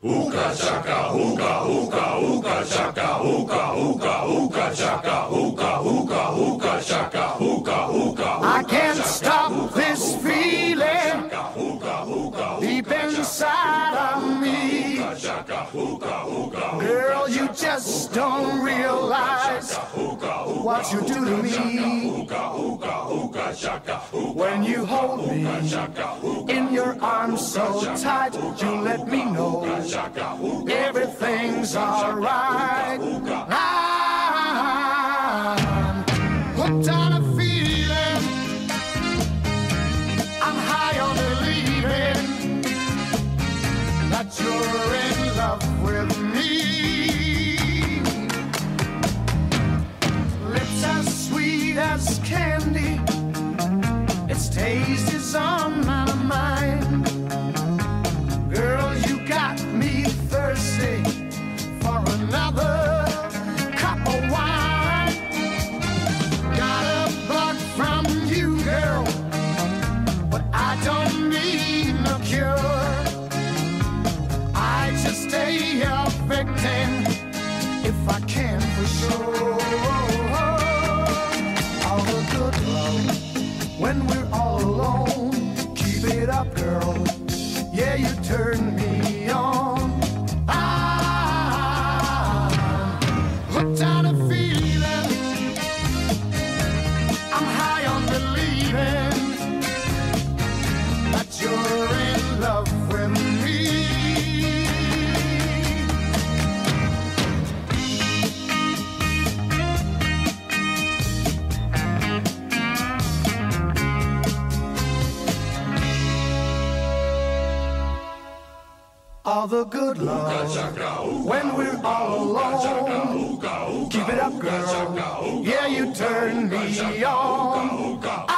Ooka chaka, ooka, ooka, ooka chaka, ooka, ooka, ooka chaka, ooka, ooka, ooka chaka, ooka, ooka. I can't stop this feeling deep inside of me. Girl, you just don't realize what you do to me. When you hold me in your arms so tight, you let me know everything's alright. I'm hooked on a feeling, I'm high on believing that you're in love with me. Lips as sweet as candy, its taste is on my mind. Girl, you got me thirsty for another cup of wine. Got a bug from you, girl, but I don't need no cure. I just stay a victim if I can for sure. All the good love when we're all alone. Keep it up, girl. Yeah, you turn me on. I'm hooked on a feeling, I'm high on believing that you're in love with me. All the good love when we're all alone. Keep it up, girl. Yeah, you turn me on.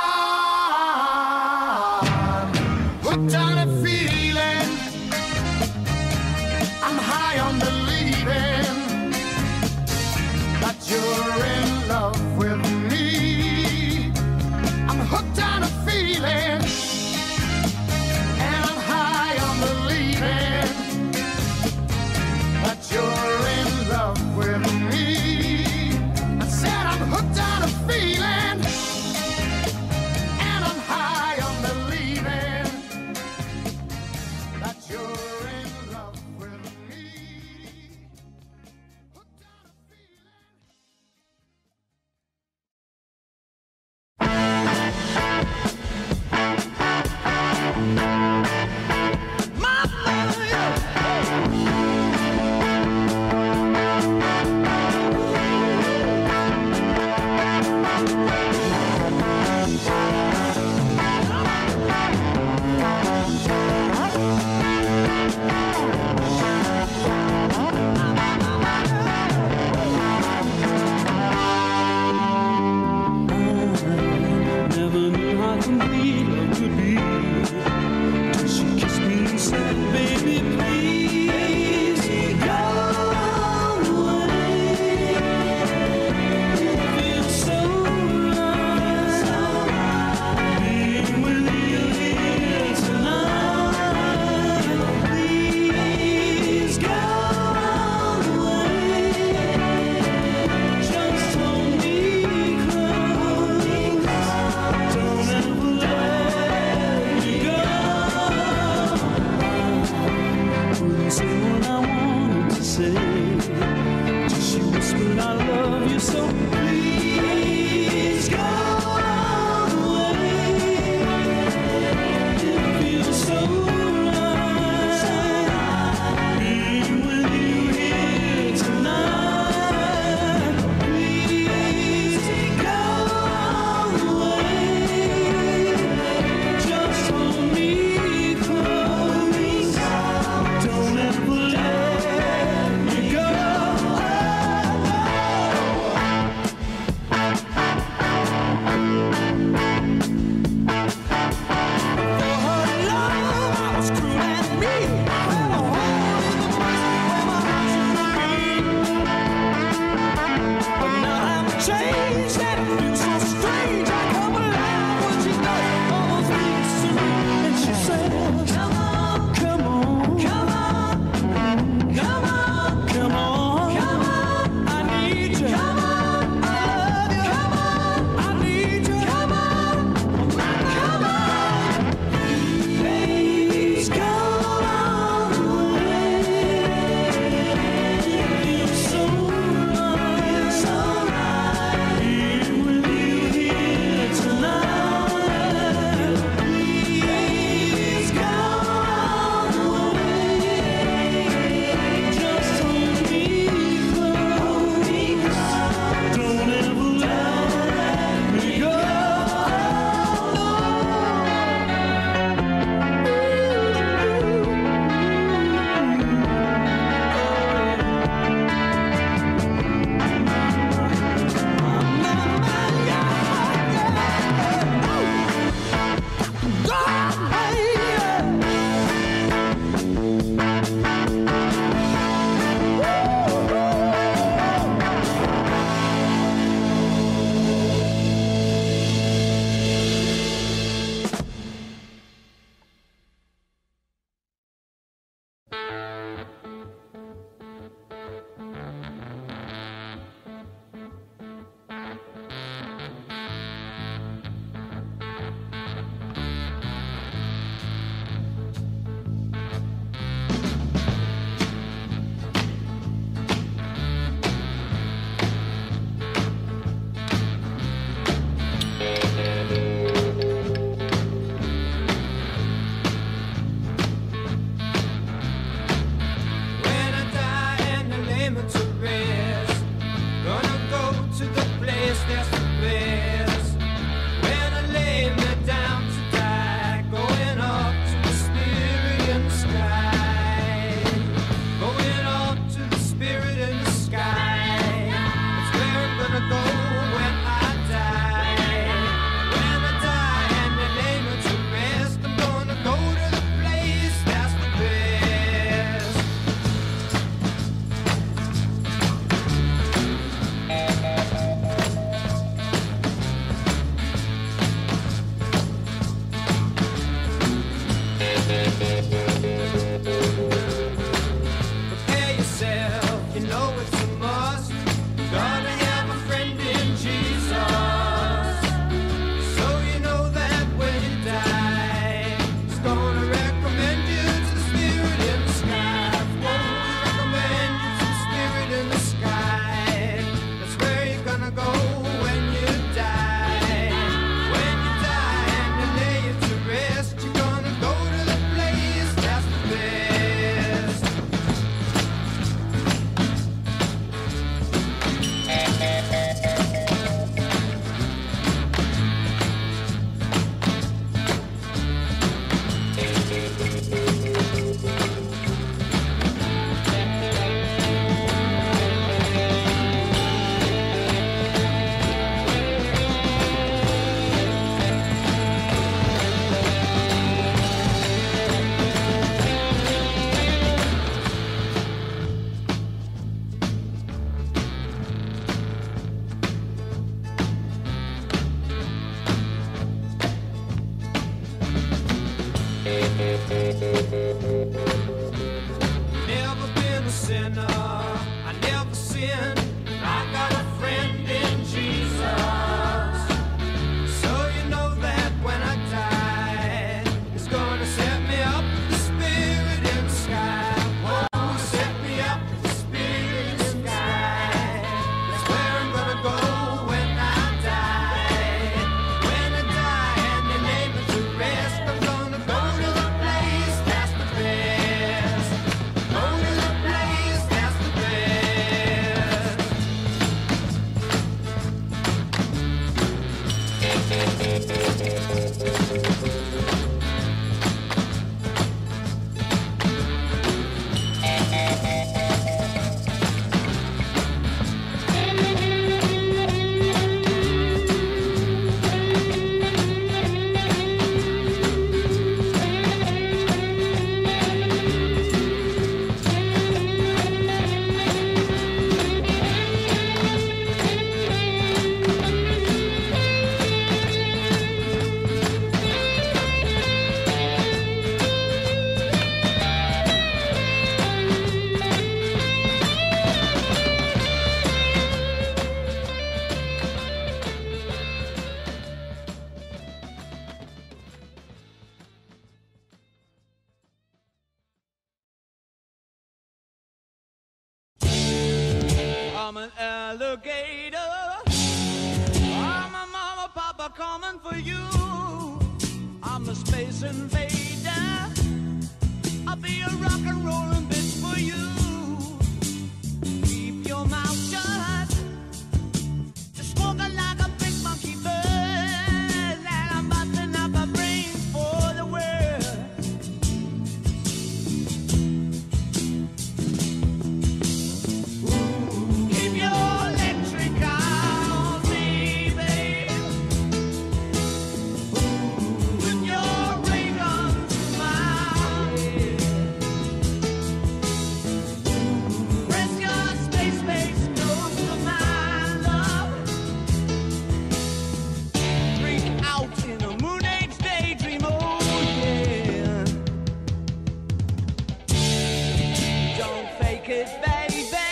I'm hooked on a feeling, I'm high on believing that you're in love with me. I'm hooked on a feeling, and I'm high on believing that you're in love with me. I said I'm hooked on a feeling, and I'm high on believing that you're in love with me. Hooked on a feeling. Never knew how complete love could be till she kissed me and said, "Baby, please go away. It feels so right being with you here tonight. Please go away. Just hold me close. Don't ever let me go." Wouldn't say what I wanted to say, till she whispered, "I love you so. Please go away. It feels so right being with you here tonight. Please go away. Just hold me close. Don't ever let me go." I'm an alligator. I'm a mama, papa coming for you. I'm a space invader. I'll be a rock and rollin' bitch for you. Keep your mouth shut. Just walking like a big monkey bird. And I'm busting up my brains for the world. Keep your electric on me, babe. Put your ray gun to my head. Press your space close to my love. Freak out in a moon age daydream, oh yeah. Don't fake it, baby.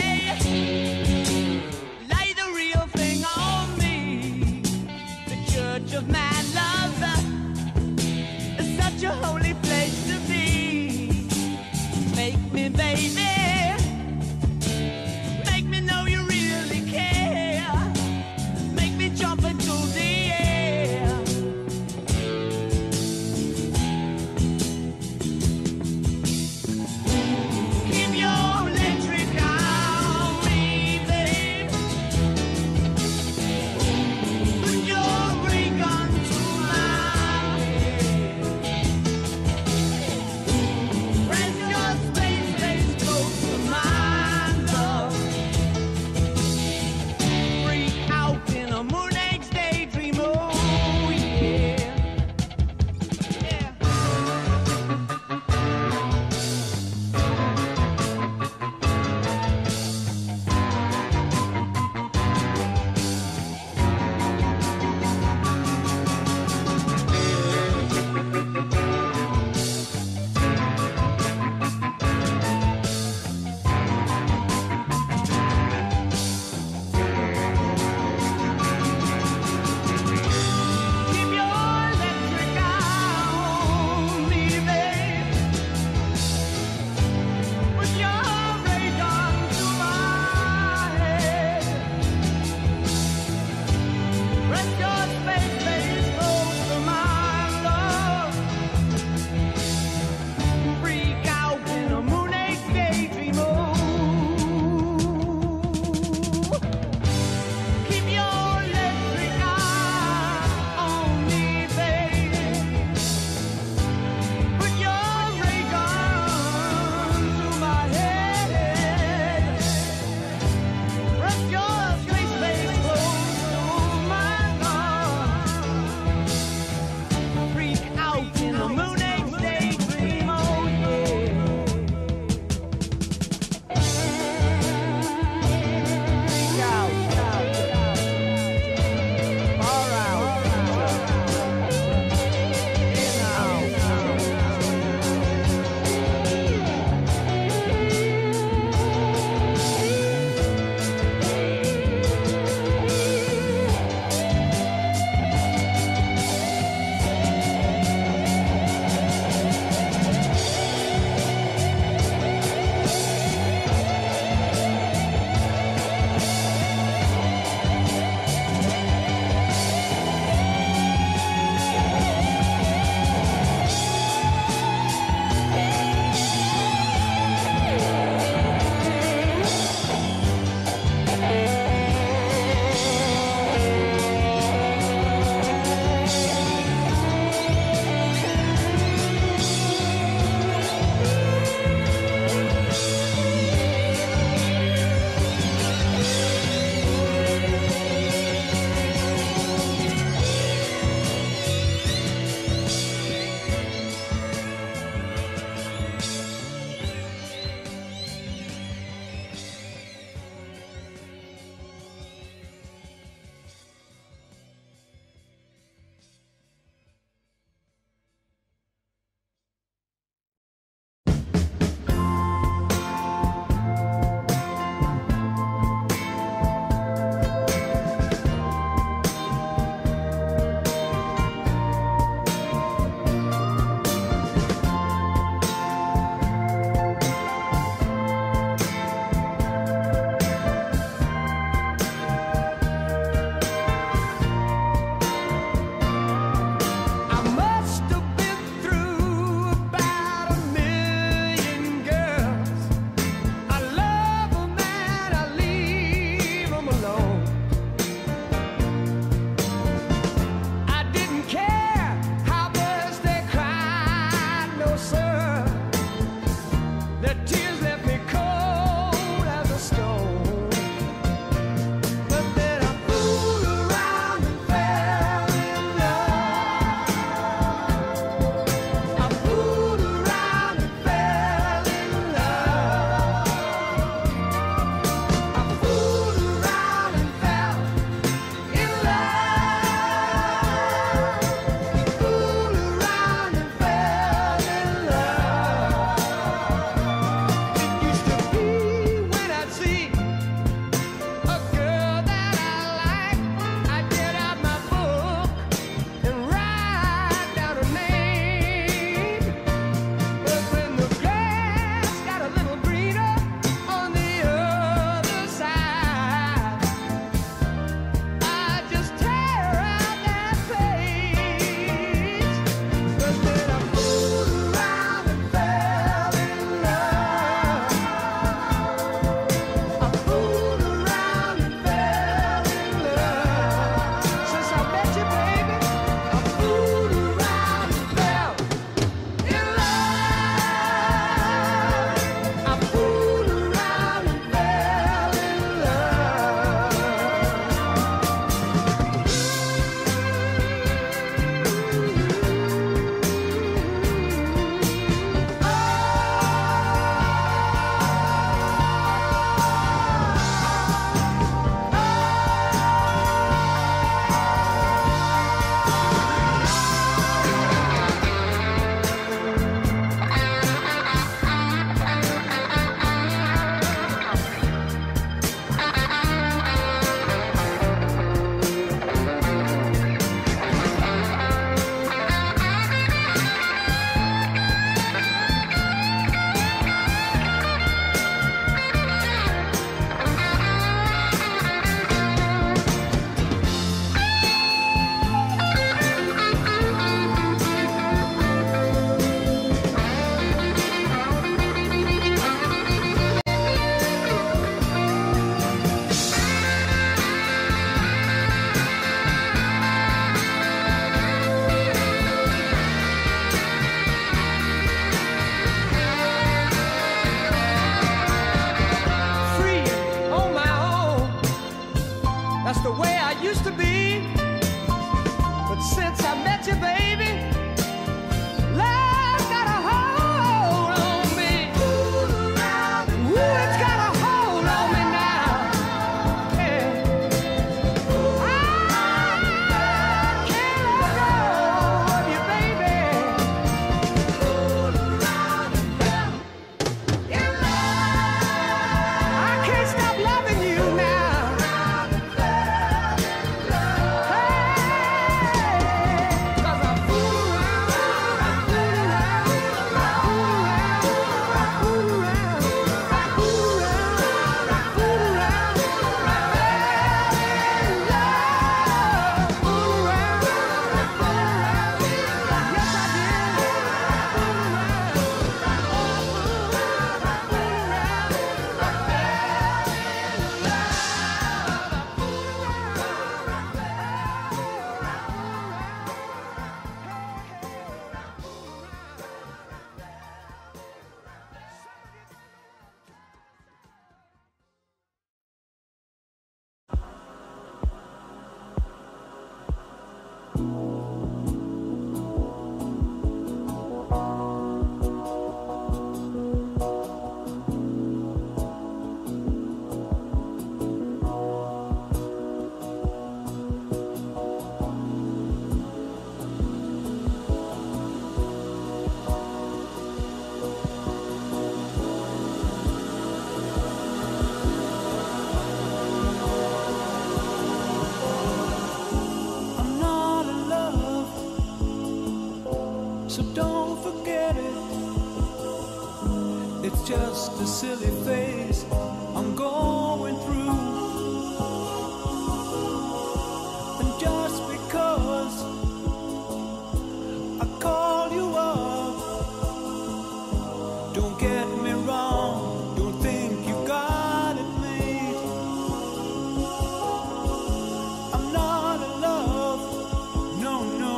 Lay the real thing on me. The church of man love is such a holy place to be. Make me, baby. Make me know you really care. Make me jump into the air. Keep your electric on me, babe. Put your ray gun to my head. Press your space close to just a silly phase I'm going through. And just because I call you up, don't get me wrong, don't think you got it made. I'm not in love, no, no.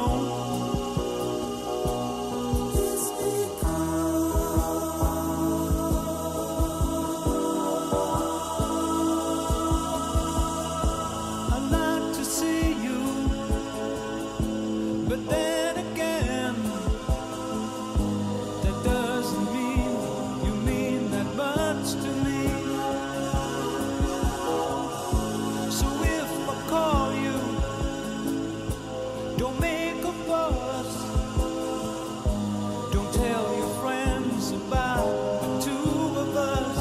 I'd like to see you, but then again, that doesn't mean you mean that much to me. So if I call you, don't make a fuss. Don't tell your friends about the two of us.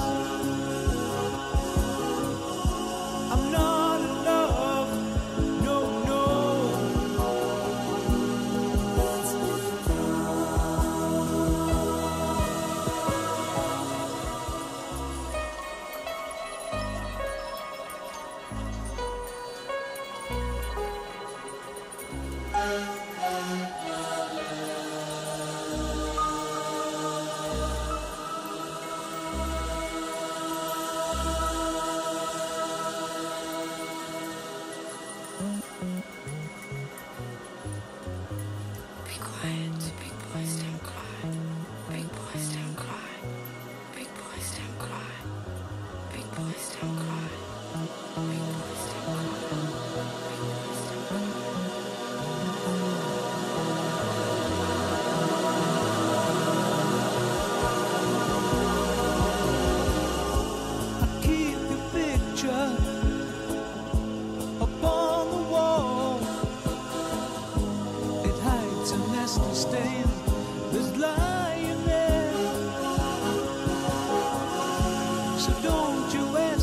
I'm not in love, no, no. Be quiet, big boys don't cry. Big boys don't cry. Big boys don't cry. Big boys don't cry. Big boys don't cry. I keep your picture upon the wall. It hides a nest of stain that's lying there. So don't you ever